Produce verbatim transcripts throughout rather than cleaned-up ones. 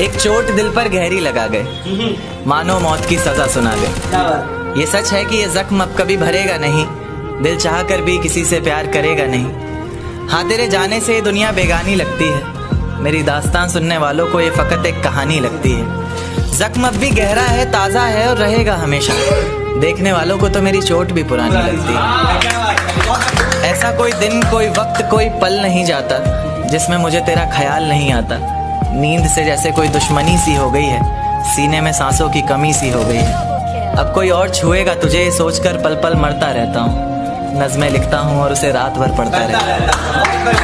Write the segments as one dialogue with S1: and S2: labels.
S1: एक चोट दिल पर गहरी लगा गए, मानो मौत की सजा सुना गए। ये सच है कि ये जख्म अब कभी भरेगा नहीं, दिल चाह कर भी किसी से प्यार करेगा नहीं। हाँ, तेरे जाने से ये दुनिया बेगानी लगती है, मेरी दास्तान सुनने वालों को ये फकत एक कहानी लगती है। जख्म अब भी गहरा है, ताज़ा है और रहेगा हमेशा, देखने वालों को तो मेरी चोट भी पुरानी लगती है। ऐसा कोई दिन, कोई वक्त, कोई पल नहीं जाता जिसमें मुझे तेरा ख्याल नहीं आता। नींद से जैसे कोई दुश्मनी सी हो गई है, सीने में सांसों की कमी सी हो गई है। अब कोई और छुएगा तुझे सोचकर पल पल मरता रहता हूँ, नज़्में लिखता हूँ और उसे रात भर पढ़ता रहता हूँ।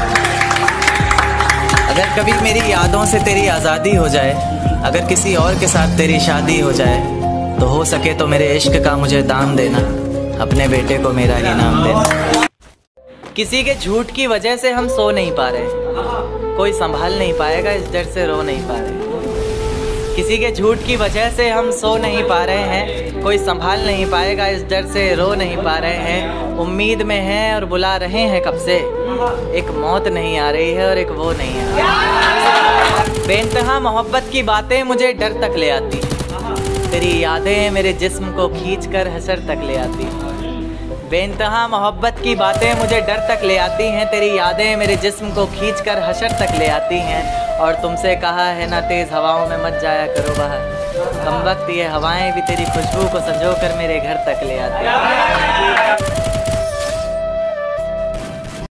S1: अगर कभी मेरी यादों से तेरी आज़ादी हो जाए, अगर किसी और के साथ तेरी शादी हो जाए, तो हो सके तो मेरे इश्क का मुझे दाम देना, अपने बेटे को मेरा ही नाम देना। किसी के झूठ की वजह से हम सो नहीं पा रहे, कोई संभाल नहीं पाएगा इस डर से रो नहीं पा रहे। किसी के झूठ की वजह से हम सो नहीं पा रहे हैं, कोई संभाल नहीं पाएगा इस डर से रो नहीं पा रहे हैं। उम्मीद में हैं और बुला रहे हैं कब से, एक मौत नहीं आ रही है और एक वो नहीं आ रही। बेइंतहा मोहब्बत की बातें मुझे डर तक ले आती, तेरी यादें मेरे जिस्म को खींच कर हशर तक ले आती। बेइंतहा मोहब्बत की बातें मुझे डर तक ले आती हैं, तेरी यादें मेरे जिस्म को खींच कर हशर तक ले आती हैं। और तुमसे कहा है ना तेज़ हवाओं में मत जाया करो बाहर, कम वक्त ये हवाएं भी तेरी खुशबू को संजो कर मेरे घर तक ले आती हैं।